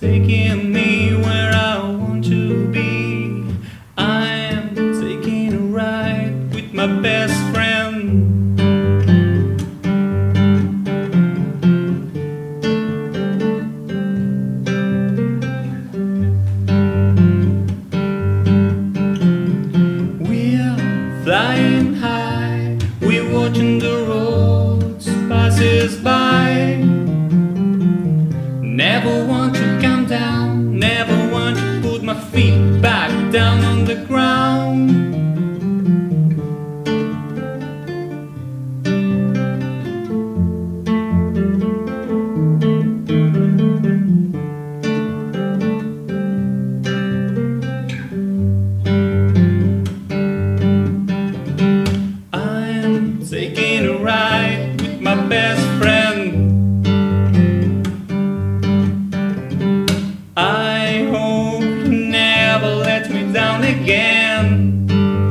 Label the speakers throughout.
Speaker 1: taking me where I want to be. I am taking a ride with my best friend. Flying high, we're watching the roads passes by. Never want to come down, never want to put my feet back down on the ground. Taking a ride with my best friend. I hope he never lets me down again.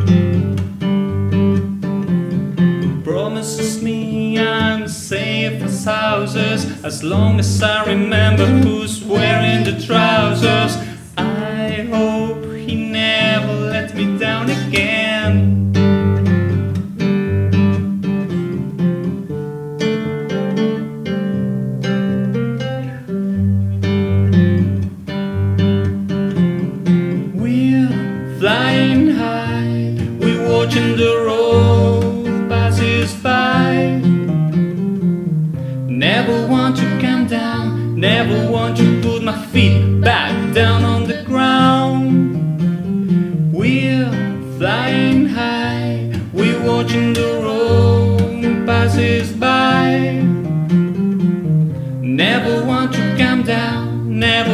Speaker 1: Promises me I'm safe as houses as long as I remember who's wearing the trousers. I hope he never lets me down again. Flying high, we're watching the road passes by. Never want to come down, never want to put my feet back down on the ground. We're flying high, we're watching the road passes by. Never want to come down, never